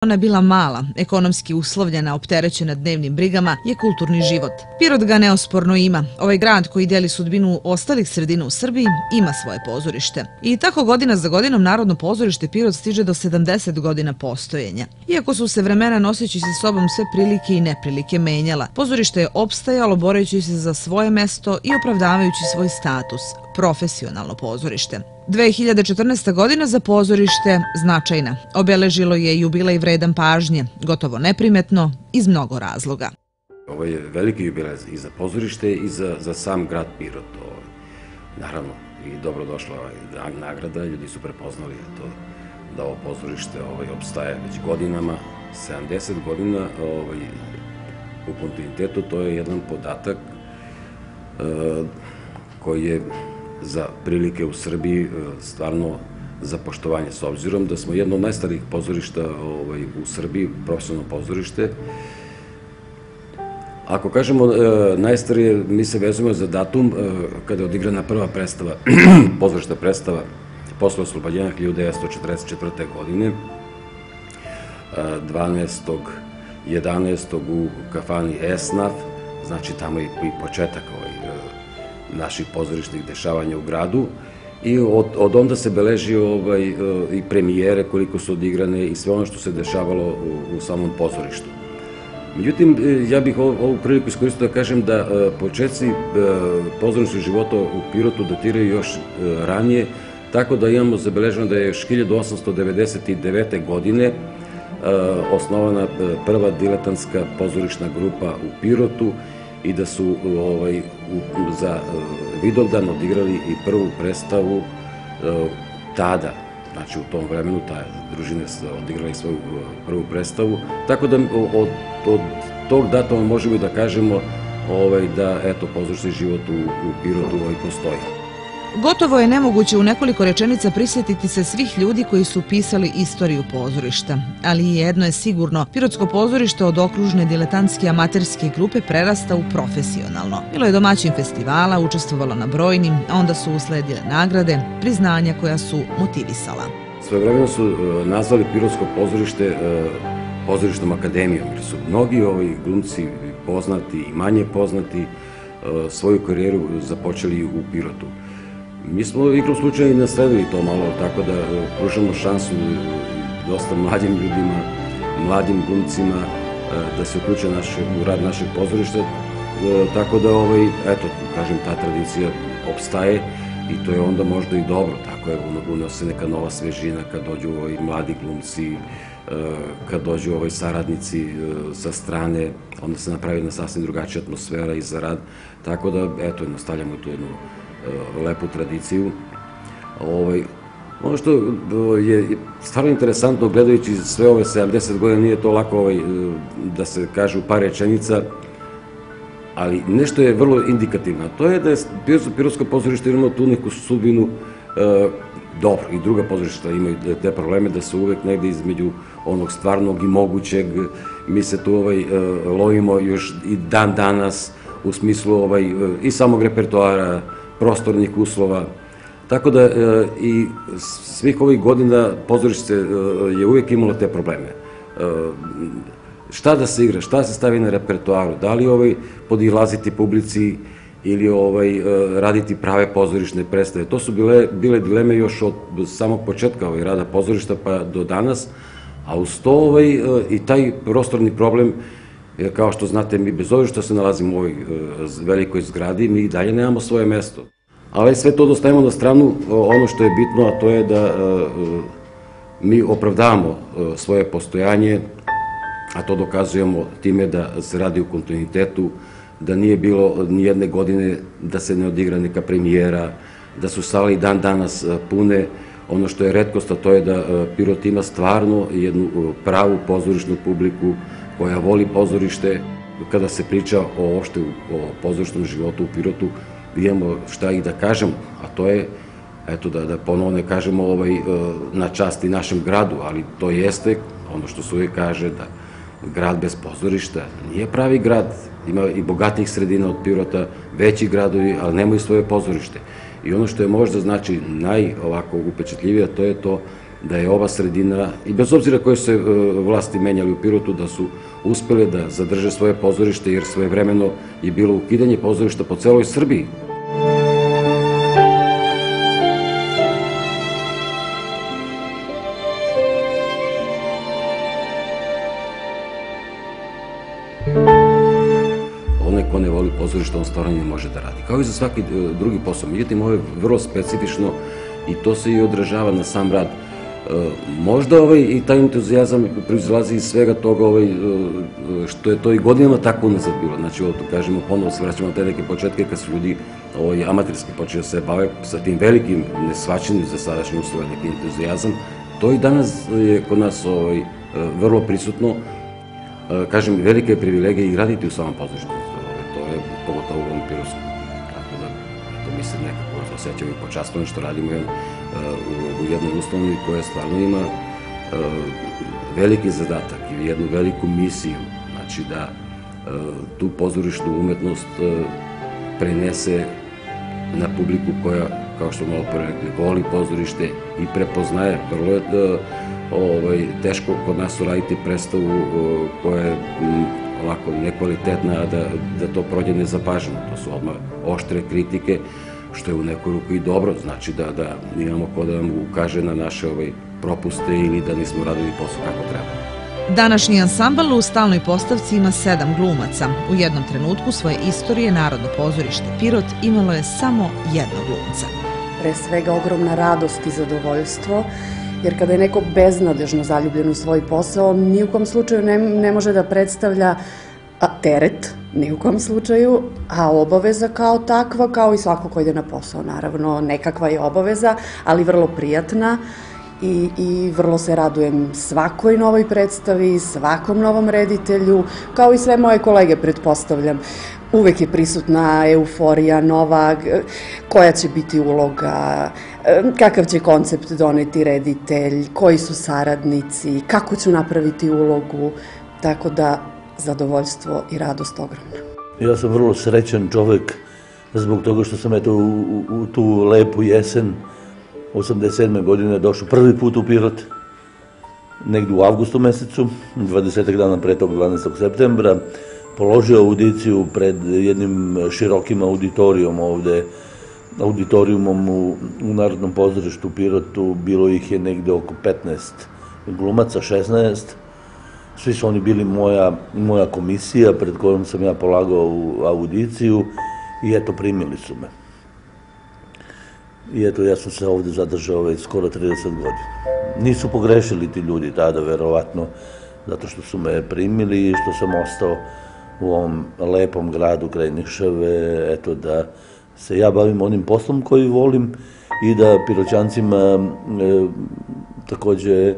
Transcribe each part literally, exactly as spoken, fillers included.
Ona bila mala, ekonomski uslovljena, opterećena dnevnim brigama, je kulturni život. Pirot ga neosporno ima. Ovaj grad koji dijeli sudbinu ostalih sredina u Srbiji ima svoje pozorište. I tako godina za godinom Narodno pozorište Pirot stiže do sedamdeset godina postojenja. Iako su se vremena noseći sa sobom sve prilike i neprilike menjala, pozorište je opstajalo boreći se za svoje mesto i opravdavajući svoj status, profesionalno pozorište. dve hiljade četrnaesta. godina za pozorište značajna. Obeležilo je jubilej vredan pažnje, gotovo neprimetno, iz mnogo razloga. Ovo je veliki jubilej i za pozorište i za, za sam grad Pirot. Ovaj. Naravno, i dobrodošla ovaj, nagrada, ljudi su prepoznali to, da ovo pozorište ovaj, obstaje već godinama, sedamdeset godina ovaj, u kontinuitetu. To je jedan podatak uh, koji je za prilike u Srbiji stvarno za poštovanje, s obzirom da smo jedno od najstarijih pozorišta ovaj, u Srbiji, profesionalno pozorište. Ako kažemo e, najstarije, mi se vezujemo za datum e, kada je odigrana prva predstava, pozorišta predstava posle oslobođenja hiljadu devetsto četrdeset četvrte. godine, e, dvanaestog jedanaestog u kafani Esnaf, znači tamo je i početak ovaj, naših pozorišnih dešavanja u gradu, i od, od onda se beleži ovaj, i premijere koliko su odigrane i sve ono što se dešavalo u, u samom pozorištu. Međutim, ja bih ovu, ovu priliku iskoristio da kažem da početci pozorišnog života u Pirotu datiraju još ranije, tako da imamo zabeleženo da je još hiljadu osamsto devedeset devete. godine osnovana prva diletantska pozorišna grupa u Pirotu i da su ovaj, u, za Vidovdan odigrali i prvu predstavu uh, tada, znači u tom vremenu ta družine su odigrali svoju uh, prvu predstavu, tako da od, od tog datuma možemo da kažemo ovaj, da eto, pozorišni život u, u Pirotu ovaj, postoji. Gotovo je nemoguće u nekoliko rečenica prisjetiti se svih ljudi koji su pisali istoriju pozorišta. Ali jedno je sigurno, Pirotsko pozorište od okružne diletantske amaterske grupe prerasta u profesionalno. Bilo je domaćin festivala, učestvovalo na brojnim, a onda su usledile nagrade, priznanja koja su motivisala. Svojevremeno su nazvali Pirotsko pozorište pozorišnom akademijom, jer su mnogi ovi glumci poznati i manje poznati svoju karijeru započeli u Pirotu. Mi smo igrom slučaja i nasledili to malo, tako da pružamo šansu dosta mladim ljudima, mladim glumcima da se uključe u rad našeg pozorišta, tako da, ovaj, eto, kažem, ta tradicija opstaje i to je onda možda i dobro, tako je, unose neka nova svežina kad dođu ovaj, mladi glumci, kad dođu ovaj, saradnici sa strane, onda se napravi jedna sasvim drugačija atmosfera i za rad, tako da, eto, nastavljamo tu jednu lepu tradiciju. Ovaj, ono što je stvarno interesantno, gledajući sve ove sedamdeset godina, nije to lako ovaj, da se kaže u par rečenica, ali nešto je vrlo indikativno. To je da je Pirotsko pozorište imalo tu neku sudbinu, e, dobro, i druga pozorišta imaju te probleme, da su uvek negde između onog stvarnog i mogućeg. Mi se tu ovaj, e, lovimo još i dan danas u smislu ovaj, i samog repertoara, prostornih uslova, tako da e, i svih ovih godina pozorište e, je uvijek imalo te probleme. E, šta da se igra, šta se stavi na repertoaru, da li ovaj, podilaziti publici ili ovaj, e, raditi prave pozorišne predstave. To su bile, bile dileme još od samog početka ovaj, rada pozorišta pa do danas, a uz to ovaj, e, i taj prostorni problem, jer kao što znate, mi bez obzira što se nalazimo u ovoj velikoj zgradi, mi i dalje nemamo svoje mesto. Ali sve to dostavimo na stranu, ono što je bitno, a to je da mi opravdavamo svoje postojanje, a to dokazujemo time da se radi u kontinuitetu, da nije bilo ni jedne godine da se ne odigra neka premijera, da su sale i dan danas pune. Ono što je retkost, a to je da Pirot ima stvarno jednu pravu pozorišnu publiku koja voli pozorište. Kada se priča o opšte o pozorišnom životu u Pirotu, imamo šta i da kažem, a to je, eto da, da ponovo ne kažemo ovaj, na čast i našem gradu, ali to jeste ono što se uvijek kaže, da grad bez pozorišta nije pravi grad. Ima i bogatijih sredina od Pirota, veći gradovi, ali nemaju svoje pozorište. I ono što je možda znači naj ovako upečatljivije, to je to da je ova sredina, i bez obzira koje se vlasti menjali u Pirotu, da su uspele da zadrže svoje pozorište, jer svojevremeno je bilo ukidanje pozorišta po celoj Srbiji. Onaj ko ne voli pozorište, on stvarno ne može da radi. Kao i za svaki drugi posao. Međutim, ovo je vrlo specifično i to se i odražava na sam rad. Možda i taj entuzijazam proizilazi iz svega toga što je to i godinama tako unazad bilo. Znači, ovo to kažemo, ponovo se vraćamo na te neke početke kad su ljudi amaterski počeli da se bave sa tim velikim, nesvaćenim za sadašnje uslove, neki entuzijazam. To i danas je kod nas vrlo prisutno. Kažem, velika je privilegija i raditi u samom pozorištu. To je pogotovo u ovom Pirotskom. Tako da, to mi se nekako osjećamo i počastveno što radimo u jednoj ustanovi koja stvarno ima veliki zadatak i jednu veliku misiju. Znači da tu pozorišnu umetnost prenese na publiku koja, kao što malo pre rekli, voli pozorište i prepoznaje. Vrlo je teško kod nas uraditi predstavu koja je ovako nekvalitetna, a da to prođe nezapaženo. To su odmah oštre kritike, što je u neku ruku i dobro. Znači da imamo ko da nam ukaže na naše propuste ili da nismo radili posao kako treba. Današnji ansambl u stalnoj postavci ima sedam glumaca. U jednom trenutku svoje istorije Narodno pozorište Pirot imalo je samo jednog glumca. Pre svega ogromna radost i zadovoljstvo, jer kada je neko beznadežno zaljubljen u svoj posao, ni u kom slučaju ne može da predstavlja teret, ni u kom slučaju, a obaveza kao takva, kao i svako ko ide na posao, naravno, nekakva je obaveza, ali vrlo prijatna i vrlo se radujem svakoj novoj predstavi, svakom novom reditelju, kao i sve moje kolege, pretpostavljam. Uvek je prisutna euforija nova, koja će biti uloga, kakav će koncept doneti reditelj, koji su saradnici, kako ću napraviti ulogu, tako da zadovoljstvo i radost ogromna. Ja sam vrlo srećan čovek zbog toga što sam eto u tu lepu jesen osamdeset sedme godine došao prvi put u Pirot, negdje u avgustu mesecu, dvadesetak dana pre tog dvanaestog septembra, položio audiciju pred jednim širokim auditorijom ovde, auditorijumom u Narodnom pozorištu u Pirotu, bilo ih je negde oko petnaest glumaca, šesnaest. Svi su oni bili moja komisija pred kojom sam ja polagao audiciju i eto primili su me. I eto ja sam se ovde zadržao već skoro trideset godina. Nisu pogrešili ti ljudi tada, verovatno, zato što su me primili i što sam ostao u ovom lepom gradu kraj Nišave, eto da se ja bavim onim poslom koji volim i da Piroćancima takođe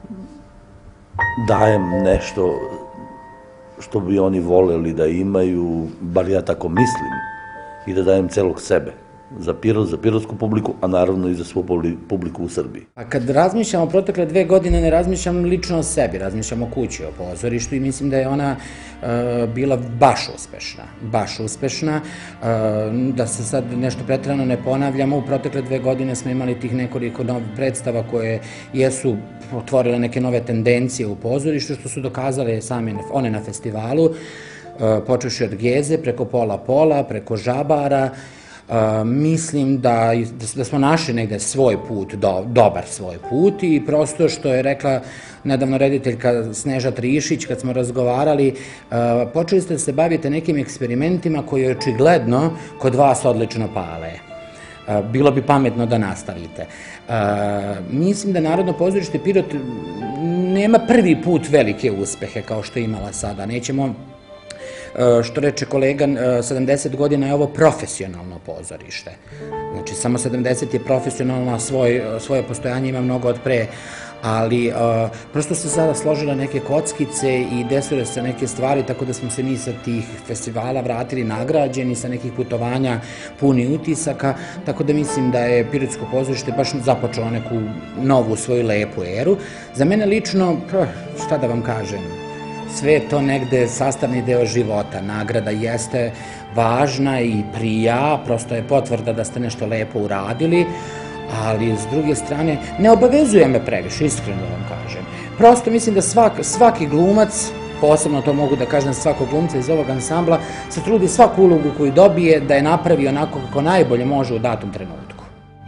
dajem nešto što bi oni voleli da imaju, bar ja tako mislim, i da dajem celog sebe. Za Pirot, za pirotsku publiku, a naravno i za svu publiku u Srbiji. A kad razmišljam o protekle dve godine, ne razmišljam lično o sebi, razmišljam o kući, o pozorištu i mislim da je ona bila baš uspešna, baš uspešna. Da se sad nešto pretrano ne ponavljamo, u protekle dve godine smo imali tih nekoliko novih predstava koje jesu otvorile neke nove tendencije u pozorištu, što su dokazale same one na festivalu, počevši od Geze, preko Pola Pola, preko Žabara. Mislim da smo našli negde svoj put, dobar svoj put i prosto što je rekla nedavno rediteljka Sneža Trišić kad smo razgovarali, počeli ste da se bavite nekim eksperimentima koji očigledno kod vas odlično pale. Bilo bi pametno da nastavite. Mislim da Narodno pozorište Pirot nema prvi put velike uspehe kao što je imala sada. Nećemo, što reče kolega, sedamdeset godina je ovo profesionalno pozorište. Znači, samo sedamdeset je profesionalno, a svoje postojanje ima mnogo od pre, ali prosto se sada složile neke kockice i desile se neke stvari, tako da smo se mi sa tih festivala vratili nagrađeni, sa nekih putovanja puni utisaka, tako da mislim da je Pirotsko pozorište baš započelo neku novu svoju lepu eru. Za mene lično, šta da vam kažem, sve je to negde sastavni deo života. Nagrada jeste važna i prija, prosto je potvrda da ste nešto lepo uradili, ali s druge strane ne obavezuje me previše, iskreno da vam kažem. Prosto mislim da svaki glumac, posebno to mogu da kažem svakog glumca iz ovog ansambla, se trudi svaku ulogu koju dobije da je napravi onako kako najbolje može u datom trenutku.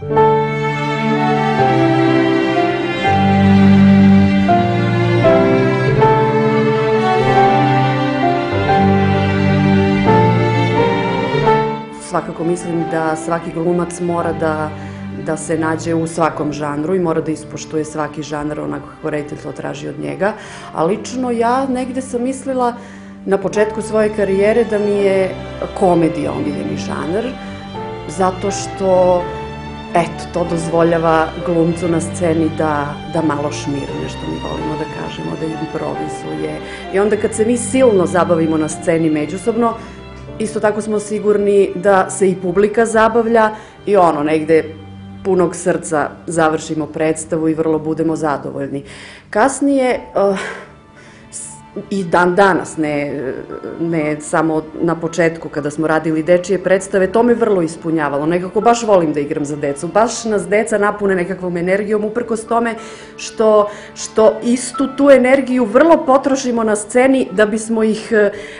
Svakako mislim da svaki glumac mora da da se nađe u svakom žanru i mora da ispoštuje svaki žanr onako kako reditelj to traži od njega. A lično ja negde sam mislila na početku svoje karijere da mi je komedija omiljeni žanr, zato što, eto, to dozvoljava glumcu na sceni da, da malo šmirne, što mi volimo da kažemo, da improvizuje. I onda kad se mi silno zabavimo na sceni međusobno, isto tako smo sigurni da se i publika zabavlja i ono, negde punog srca završimo predstavu i vrlo budemo zadovoljni. Kasnije, i dan danas, ne samo na početku kada smo radili dečije predstave, to me vrlo ispunjavalo. Nekako baš volim da igram za decu. Baš nas deca napune nekakvom energijom, uprkos tome što istu tu energiju vrlo potrošimo na sceni da bismo ih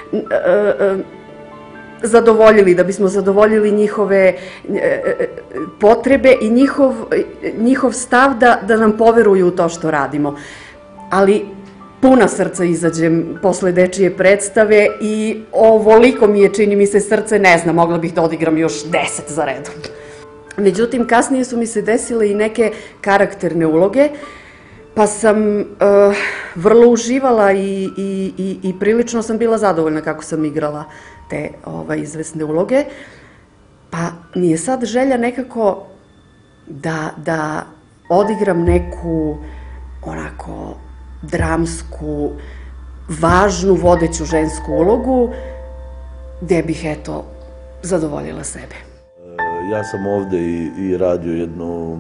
zadovoljili, da bismo zadovoljili njihove potrebe i njihov stav da nam poveruju u to što radimo. Ali puna srca izađem posle dečije predstave i ovoliko mi je, čini mi se, srce, ne znam, mogla bih da odigram još deset za redom. Međutim, kasnije su mi se desile i neke karakterne uloge, pa sam vrlo uživala i prilično sam bila zadovoljna kako sam igrala te izvesne uloge, pa mi je sad želja nekako da odigram neku onako dramsku, važnu, vodeću žensku ulogu, gde bih, eto, zadovoljila sebe. Ja sam ovde i radio jednu,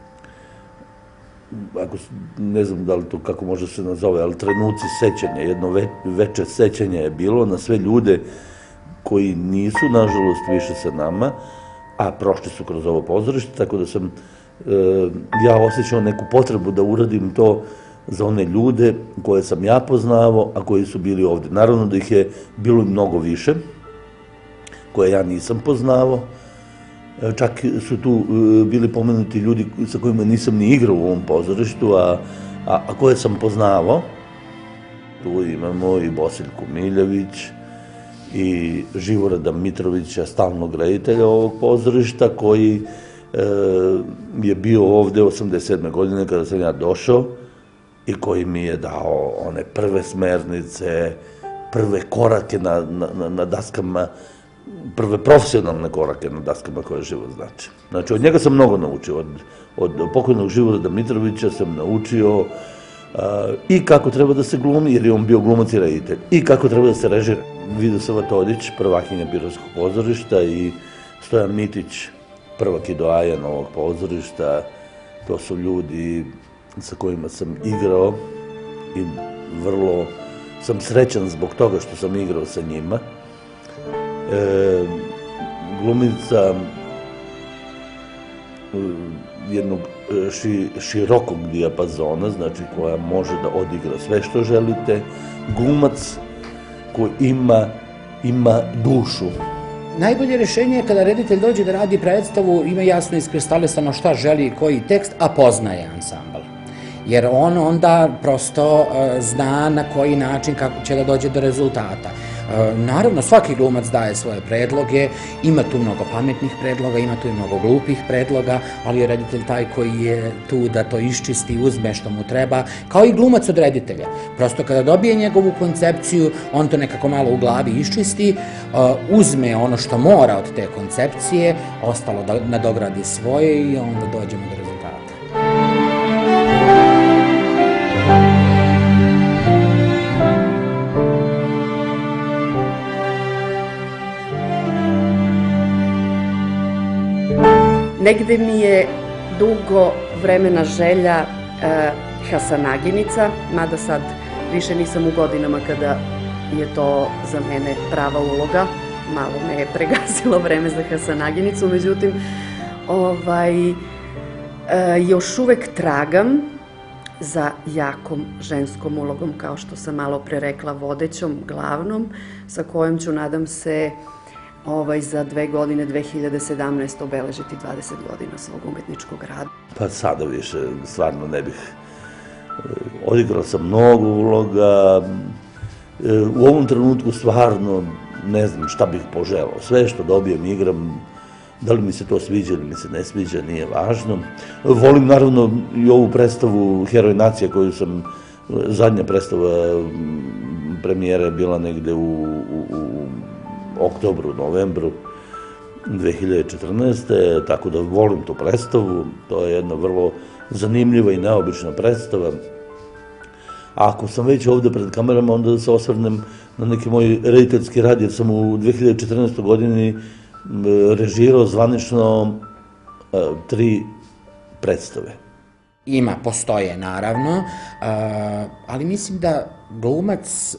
ako ne znam da li to kako može se nazove, ali trenuci sećanja, jedno veče sećanja je bilo na sve ljude koji nisu, nažalost, više sa nama, a prošli su kroz ovo pozorište, tako da sam ja osjećao neku potrebu da uradim to za one ljude koje sam ja poznavao, a koji su bili ovde. Naravno da ih je bilo mnogo više, koje ja nisam poznavao. Čak su tu bili pomenuti ljudi sa kojima nisam ni igrao u ovom pozorištu, a koje sam poznavao. Tu imamo i Bosiljku Miljević i Živorada Mitrovića, stalnog reditelja ovog pozorišta, koji je bio ovde osamdeset sedme godine kada sam ja došao i koji mi je dao one prve smernice, prve korake na daskama, prve profesionalne korake na daskama koje život znači. Znači, od njega sam mnogo naučio. Od pokojnog Živorada Mitrovića sam naučio i kako treba da se glumi, jer je on bio glumac i reditelj, i kako treba da se režira. Vidosava Todić, prvakinja Pirotskog pozorišta, i Stojan Mitić, prvak i doajan ovog pozorišta. To su ljudi sa kojima sam igrao i vrlo sam srećan zbog toga što sam igrao sa njima. Glumica jednog širokog dijapazona, znači koja može da odigra sve što želite. Glumac koji ima dušu. Najbolje rešenje je kada reditelj dođe da radi predstavu, ima jasno iskristalisano šta želi, koji tekst, a poznaje ansambl. Jer on onda prosto zna na koji način kako će da dođe do rezultata. Naravno, svaki glumac daje svoje predloge, ima tu mnogo pametnih predloga, ima tu i mnogo glupih predloga, ali je reditelj taj koji je tu da to iščisti, uzme što mu treba, kao i glumac od reditelja. Prosto kada dobije njegovu koncepciju, on to nekako malo u glavi iščisti, uzme ono što mora od te koncepcije, ostalo da nadogradi svoje i onda dođemo do rezultata. Negde mi je dugo vremena želja Hasanaginica, mada sad više nisam u godinama kada je to za mene prava uloga. Malo me je pregazilo vreme za Hasanaginicu, međutim, Još uvek tragam za jakom ženskom ulogom, kao što sam malo pre rekla, vodećom, glavnom, sa kojom ću, nadam se, ovaj, za dve godine, dve hiljade sedamnaeste. obeležiti dvadeset godina svog umetničkog rada. Pa sada više, stvarno ne bih. Odigrao sam mnogo uloga. U ovom trenutku stvarno ne znam šta bih poželao. Sve što dobijem igram, da li mi se to sviđa ili mi se ne sviđa, nije važno. Volim naravno i ovu predstavu Heroj nacije koju sam, zadnja predstava premijera je bila negde u, u, u oktobru, novembru dve hiljade četrnaeste. Tako da volim tu predstavu. To je jedna vrlo zanimljiva i neobična predstava. A ako sam već ovde pred kamerama, onda da se osvrnem na neki moj rediteljski rad, jer sam u dve hiljade četrnaestoj. godini režirao zvanično tri predstave. Ima, postoje naravno, ali mislim da glumac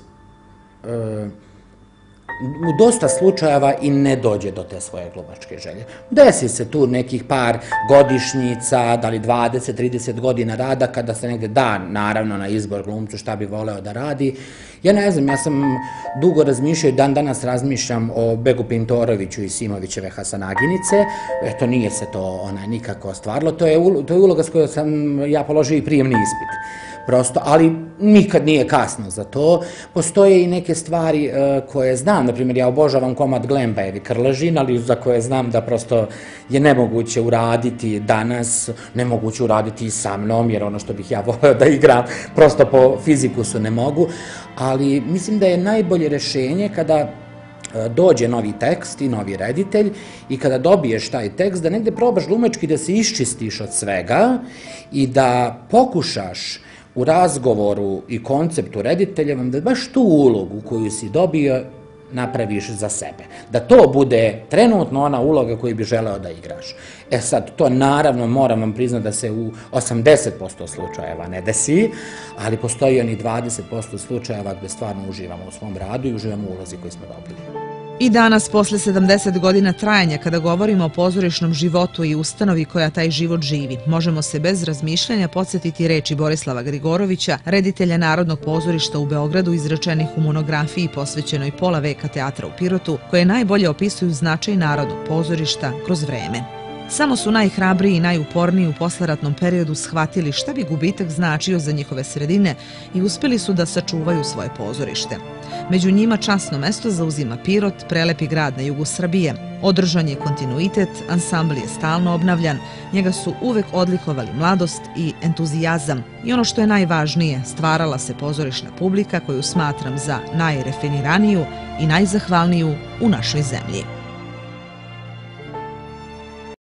u dosta slučajeva i ne dođe do te svoje glumačke želje. Desi se tu nekih par godišnjica, da li dvadeset trideset godina rada, kada se negde da, naravno, na izbor glumcu šta bi voleo da radi. Ja ne znam, ja sam dugo razmišljao i dan danas razmišljam o Begu Pintoroviću i Simovićeve Hasanaginice. Eto, nije se to ona nikako ostvarilo. To je uloga s kojoj sam ja položio i prijemni ispit. Prosto, ali nikad nije kasno za to. Postoje i neke stvari koje znam, na primjer, ja obožavam komad Glembajevi Krležin, ali za koje znam da prosto je nemoguće uraditi danas, nemoguće uraditi i sa mnom, jer ono što bih ja voleo da igram, prosto po fizikusu ne mogu, ali mislim da je najbolje rešenje kada dođe novi tekst i novi reditelj i kada dobiješ taj tekst, da negde probaš glumački da se iščistiš od svega i da pokušaš u razgovoru i konceptu rediteljevom da baš tu ulogu koju si dobio napraviš za sebe. Da to bude trenutno ona uloga koju bi želeo da igraš. E sad, to naravno moram vam priznati da se u osamdeset posto slučajeva ne desi, ali postoji oni dvadeset posto slučajeva gde stvarno uživamo u svom radu i uživamo u ulozi koju smo dobili. I danas, posle sedamdeset godina trajanja, kada govorimo o pozorišnom životu i ustanovi koja taj život živi, možemo se bez razmišljanja podsjetiti reči Borislava Grigorovića, reditelja Narodnog pozorišta u Beogradu, izrečenih u monografiji posvećenoj pola veka teatra u Pirotu, koje najbolje opisuju značaj Narodnog pozorišta kroz vreme. Samo su najhrabriji i najuporniji u posleratnom periodu shvatili šta bi gubitak značio za njihove sredine i uspeli su da sačuvaju svoje pozorište. Među njima časno mesto zauzima Pirot, prelepi grad na jugu Srbije. Održan je kontinuitet, ansambl je stalno obnavljan, njega su uvek odlikovali mladost i entuzijazam. I ono što je najvažnije, stvarala se pozorišna publika koju smatram za najrefiniraniju i najzahvalniju u našoj zemlji.